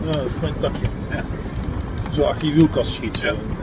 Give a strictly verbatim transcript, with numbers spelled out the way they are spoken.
Nou, dat is een fijn takje. Ja. Zo achter je wielkast schiet. Zo. Ja.